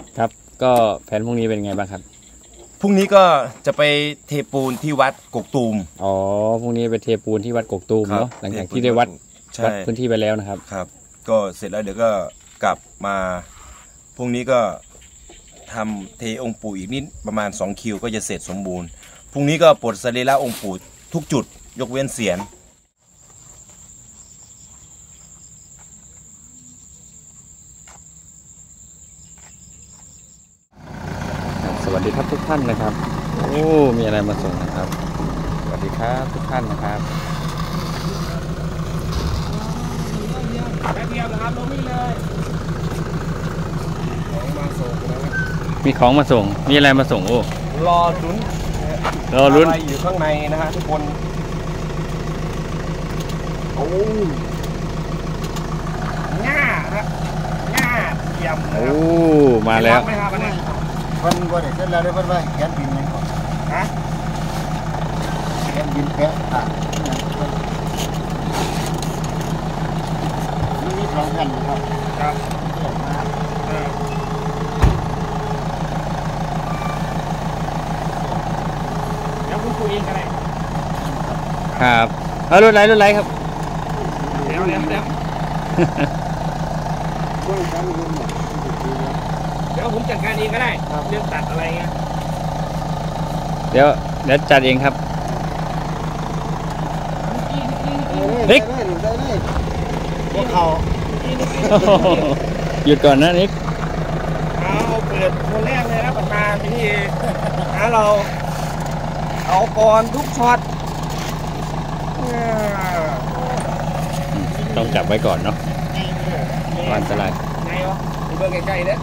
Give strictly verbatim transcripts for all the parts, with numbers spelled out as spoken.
ครับก็แผนพรุ่งนี้เป็นไงบ้างครับพรุ่งนี้ก็จะไปเทปูนที่วัดกกตูมอ๋อพรุ่งนี้ไปเทปูนที่วัดกกตูมเนาะหลังจากที่ได้วัดวัดพื้นที่ไปแล้วนะครับครับก็เสร็จแล้วเดี๋ยวก็กลับมาพรุ่งนี้ก็ทำเทองค์ปู่อีกนิดประมาณสองคิวก็จะเสร็จสมบูรณ์พรุ่งนี้ก็ปลดสรีระองค์ปู่ทุกจุดยกเว้นเสียรสวัสดีครับทุกท่านนะครับโอ้มีอะไรมาส่งนะครับสวัสดีครับทุกท่านนะครับแป๊บเดียวนะครับลงนี่เลยของมาส่งนะมีของมาส่งมีอะไรมาส่งโอ้รอลุ้นรอลุ้นอะไรอยู่ข้างในนะฮะทุกคนโอ้ง่าฮะง่าเทียมโอ้มาแล้วไม่ครับอันนี้เพิ่นบ่ได้เสร็จแล้วได้เพิ่นว่าแขนบินยังก่อนฮะแขนบินแปะอ่ะนี่มีสองแผ่นครับครับแล้วคุณคุยเองกันเลยครับเอารถไรรถไรครับเดี๋ยวเดี๋ยวเดี๋ยวเดี๋ยวผมจัดการเองก็ได้เรื่องตัดอะไรเงี้ยเดี๋ยวเดี๋ยวจัดเองครับนิกพวกเขาหยุดก่อนนะนิกเอาเปิดคนแรกเลยนะประธานพี่นะเราเอาก่อนทุกช็อตต้องจับไว้ก่อนเนาะอันตรายไงวะเบอร์ใกล้ๆเนี่ย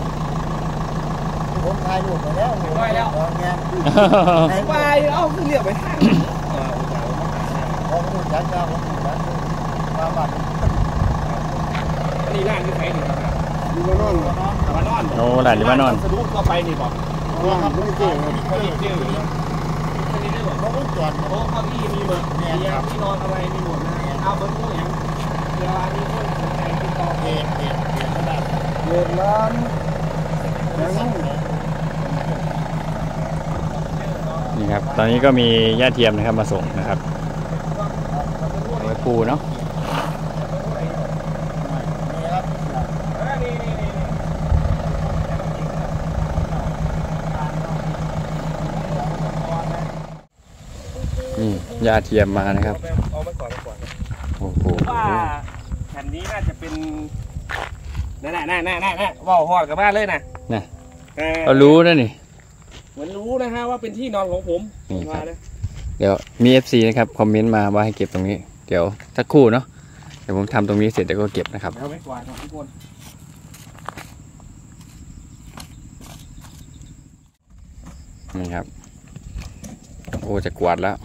ผมถ่ายรูปไปแล้วไปแล้วไปเอาขึ้นเรียบไปข้างผมดูจัดจ้าผมดูจัดมาบ้านอันนี้ร้านที่ไหนนี่ครับอยู่บ้านนอนบ้านนอนโอ้ร้านอยู่บ้านนอนสะดุ้งเข้าไปนี่บอกว่าครับไม่เจอไม่เจออันนี้ได้บอกเขาก็จอดโอ้ข้าวที่มีหมดเนี่ยที่นอนอะไรมีหมดนะเอาเบอร์พวกอย่างเวลามีคนสนใจติดต่อเอ็ดเอ็ดเอ็ดก็ได้เอ็ดล้านนี่ครับตอนนี้ก็มีย่าเทียมนะครับมาส่งนะครับเอาไว้ปูเนาะนี่ย่าเทียมมานะครับเอาไปก่อนก่อนโอ้โหว่าแผ่นนี้น่าจะเป็นนั่นน่ะนั่นน่ะนั่นน่ะว่าหอดกับบ้านเลยนะนะเรารู้นะนี่เหมือนรู้นะฮะว่าเป็นที่นอนของผมนี่ครับเดี๋ยวมี เอฟ ซี นะครับคอมเมนต์มาว่าให้เก็บตรงนี้เดี๋ยวสักครู่เนาะเดี๋ยวผมทำตรงนี้เสร็จแล้วก็เก็บนะครับเอาไว้ก่อนทุกคนนี่ครับโอ้จะกวาดแล้ว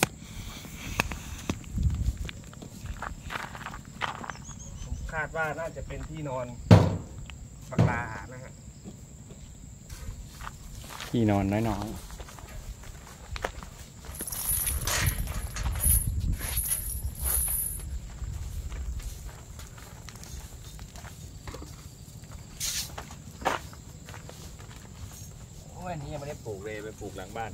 คาดว่าน่าจะเป็นที่นอนปลานะฮะที่นอนน้อยๆโอ้ยนี่ยังไม่ได้ปลูกเลยไปปลูกหลังบ้าน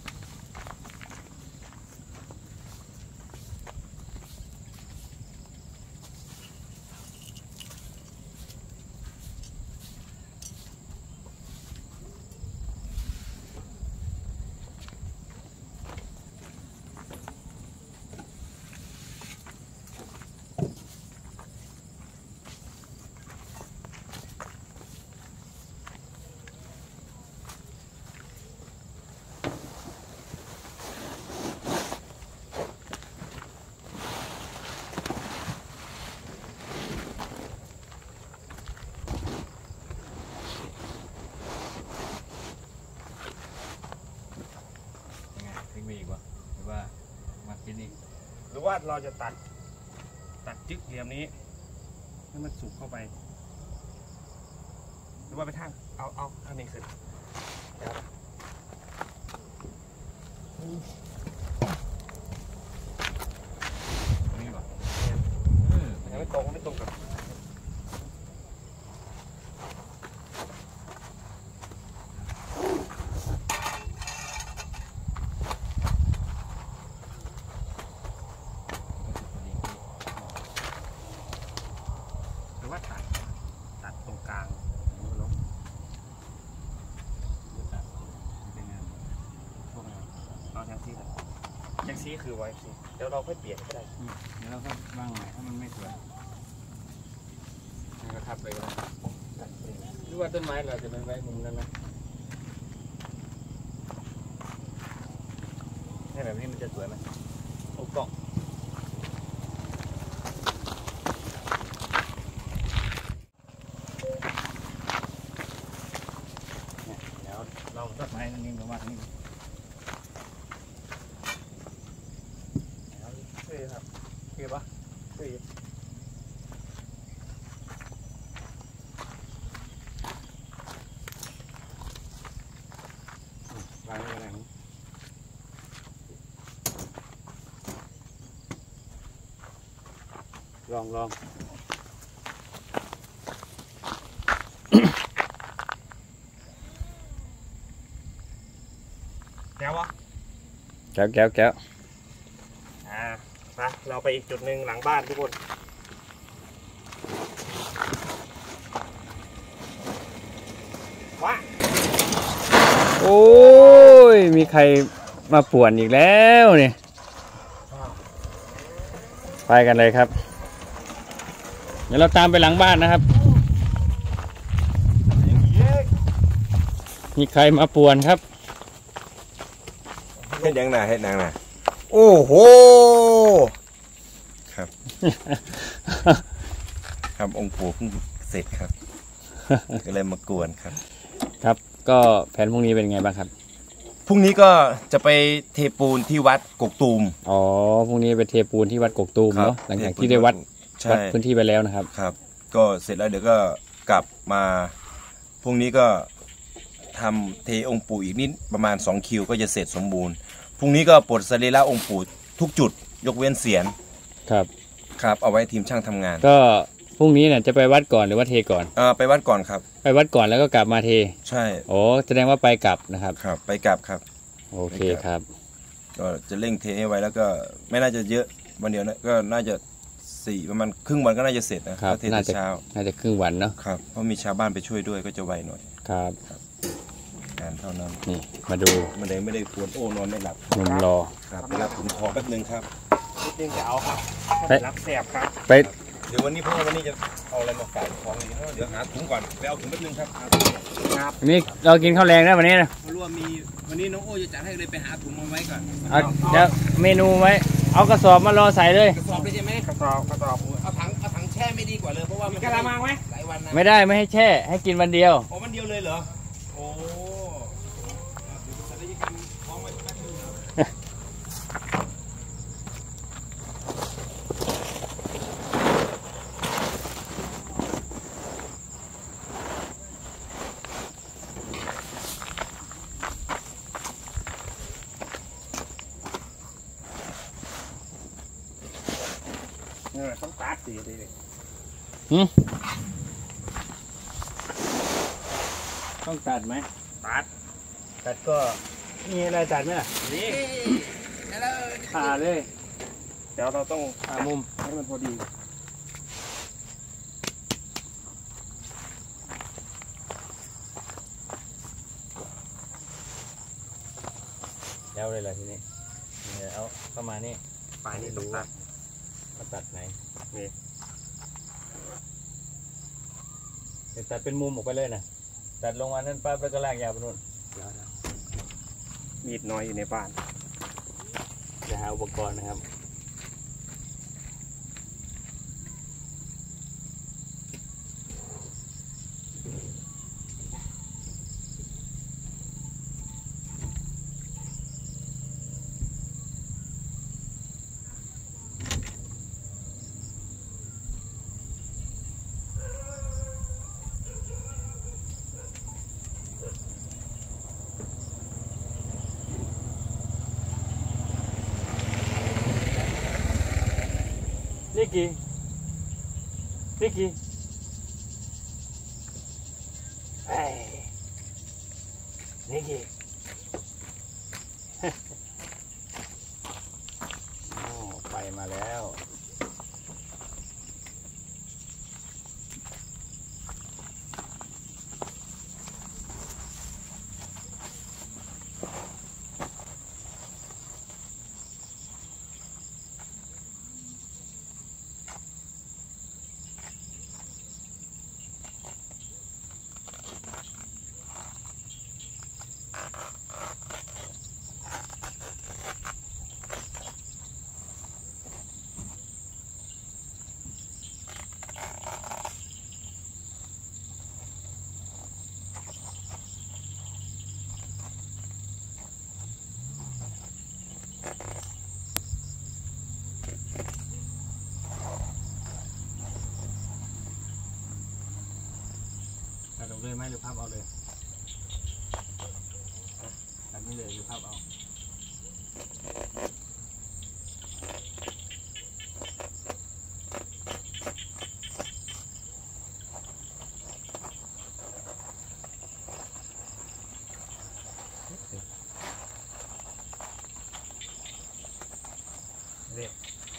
มีอีกวะหรือว่ามากินอีกหรือว่าเราจะตัดตัดจึ๊กเหลี่ยมนี้ให้มันสุกเข้าไปหรือว่าไปทางเอาเอาทางนี้ขึ้นนี่วะยังไม่ตรงไม่ตรงกับคือไว้สิเดี๋ยวเราค่อยเปลี่ยนก็ได้เดี๋ยวเราก็วางใหม่ถ้ามันไม่สวยก็ทับไปก็หรือว่าต้นไม้เราจะเป็นไว้มุมนั้นนะให้แบบนี้มันจะสวยไหมโอ้กล้องเดี๋ยวเราต้นไม้ตรงนี้ประมาณนี้เฮ้ยครับเฮ้ยปะเฮ้ยวางไว้อะไรนี้ลองลองแก้ววะแก้วแก้วแก้วอ่าไปเราไปอีกจุดหนึ่งหลังบ้านทุกคนว้าโอ้ยมีใครมาป่วนอีกแล้วเนี่ยไปกันเลยครับเดี๋ยวเราตามไปหลังบ้านนะครับมีใครมาป่วนครับเฮ็ดยังน่ะเฮ็ดยังน่ะโอ้โหครับ ครับองค์ปู่เพิ่งเสร็จครับ ก็เลยมากวนครับครับก็แผนพรุ่งนี้เป็นไงบ้างครับพรุ่งนี้ก็จะไปเทปูนที่วัดกกตูมอ๋อพรุ่งนี้ไปเทปูนที่วัดกกตูมเนาะหลังจากที่ได้วัดใช่วัดพื้นที่ไปแล้วนะครับครับ ก็เสร็จแล้วเดี๋ยวก็กลับมาพรุ่งนี้ก็ทำเทองค์ปู่อีกนิดประมาณสองคิวก็จะเสร็จสมบูรณ์พรุ่งนี้ก็ปลดสรีระองค์ปู่ทุกจุดยกเว้นเสียรครับครับเอาไว้ทีมช่างทำงานก็พรุ่งนี้เนี่ยจะไปวัดก่อนหรือว่าเทก่อนเออไปวัดก่อนครับไปวัดก่อนแล้วก็กลับมาเทใช่โอ้แสดงว่าไปกลับนะครับครับไปกลับครับโอเคครับก็จะเร่งเทให้ไว้แล้วก็ไม่น่าจะเยอะวันเดียวนะก็น่าจะสี่ประมาณครึ่งวันก็น่าจะเสร็จนะครับ ถ้าเทน่าแต่จะเช้าน่าจะครึ่งวันเนาะครับเพราะมีชาวบ้านไปช่วยด้วยก็จะไวหน่อยครับงานเท่านั้นนี่มาดูไม่ได้ไม่ได้ควรโอ้นอนไม่หลับหนุ่มรอครับไปรับถุงทองแป๊บนึงครับนิดนึงจะเอาครับไปรับแสบครับไปเดี๋ยววันนี้พ่อวันนี้จะเอาอะไรมาฝากของอีกเดี๋ยวหาถุงก่อนไปเอาถุงแป๊บนึงครับครับวันนี้เรากินข้าวแรงนะวันนี้นะไม่รู้ว่ามีวันนี้น้องโอ้จะจัดให้เลยไปหาถุงมาไว้ก่อนเอาเดี๋ยวเมนูไว้ เอากระสอบมารอใส่เลยกระสอบเลยใช่ไหมกระสอบกระสอบเอาถังเอาถังแช่ไม่ดีกว่าเลยเพราะว่ามันกระมังไหมหลายวันนะไม่ได้ไม่ให้แช่ ให้กินวันเดียวอ๋อมันเดียวเลยเหรอโอ้ศัลยกรรมท้องไว้แป๊บนึงครับเออต้องตัดสีเลยหืมต้องตัดไหมตัดตัดก็มีอะไรตัดไหมล่ะนี่ผ่าเลยเดี๋ยวเราต้องผ่ามุมให้มันพอดีแล้วเลยเหรอทีนี้เดี๋ยวเอาเข้ามานี่ปลายนี่ต้องตัดมาตัดไหนนี่เดี๋ยวตัดเป็นมุมออกไปเลยนะตัดลงมานั่นปั๊บแล้วก็ลากยาวไปนู่นมีดน้อยอยู่ในบ้านจะหาอุปกรณ์นะครับนี่กี่นี่กี่เฮ้ยนี่กี่ โอ้ไปมาแล้วหรือพับเอาเลยแบบนี้เลยหรือพับเอาเรียบ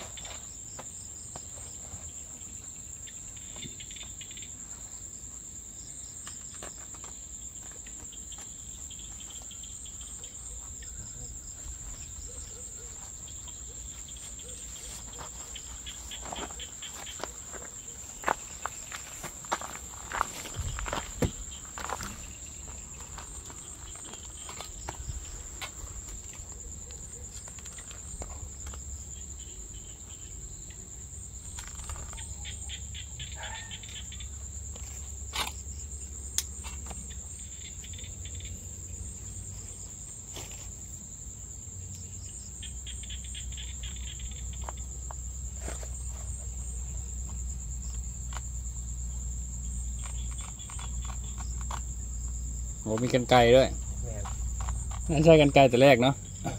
โอ้มีกรรไกรด้วยแม่นนั่นใช่กรรไกรแต่แรกเนาะ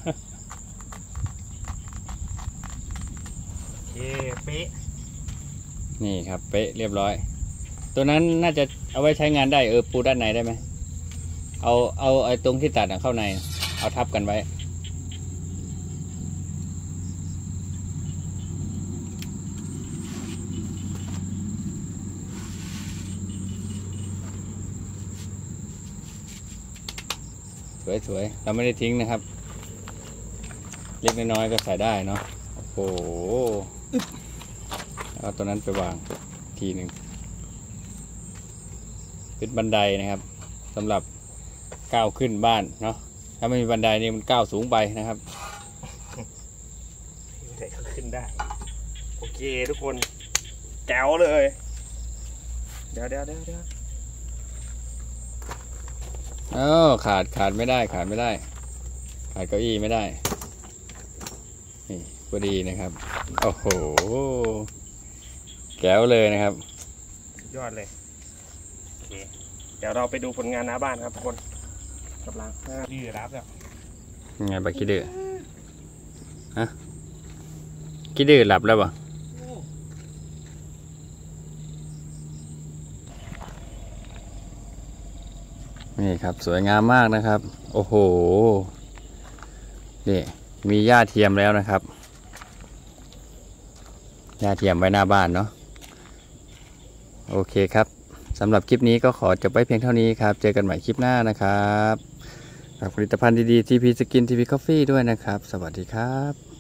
โอเคเป๊ะนี่ครับเป๊ะเรียบร้อย ตัวนั้นน่าจะเอาไว้ใช้งานได้เออปูด้านในได้ไหมเอาเอาไอ้ตรงที่ตัดเข้าในเอาทับกันไว้สวยๆเราไม่ได้ทิ้งนะครับเล็กน้อยๆก็ใส่ได้เนาะโอ้โหเอาตัวนั้นไปวางทีหนึ่งเป็นบันไดนะครับสำหรับก้าวขึ้นบ้านเนาะถ้าไม่มีบันไดนี่มันก้าวสูงไปนะครับแต่ก็ขึ้นได้โอเคทุกคนแจ๋วเลย เดี๋ยวเดี๋ยวเดี๋ยวเดี๋ยวเออขาดขาดไม่ได้ขาดไม่ได้ขาดเก้าอี้ไม่ได้นี่พอดีนะครับโอ้โหแก้วเลยนะครับสุดยอดเลยโอเคเดี๋ยวเราไปดูผลงานหน้าบ้านครับทุกคนกำลังดื้อรับแล้วยังไงบักคิดดื้อฮะคิดดื้อหลับแล้วป่ะนี่ครับสวยงามมากนะครับโอ้โหนี่มีหญ้าเทียมแล้วนะครับหญ้าเทียมไว้หน้าบ้านเนาะโอเคครับสำหรับคลิปนี้ก็ขอจบไว้เพียงเท่านี้ครับเจอกันใหม่คลิปหน้านะครับฝากผลิตภัณฑ์ดีๆ ที พี Skin ที พี Coffee ด้วยนะครับสวัสดีครับ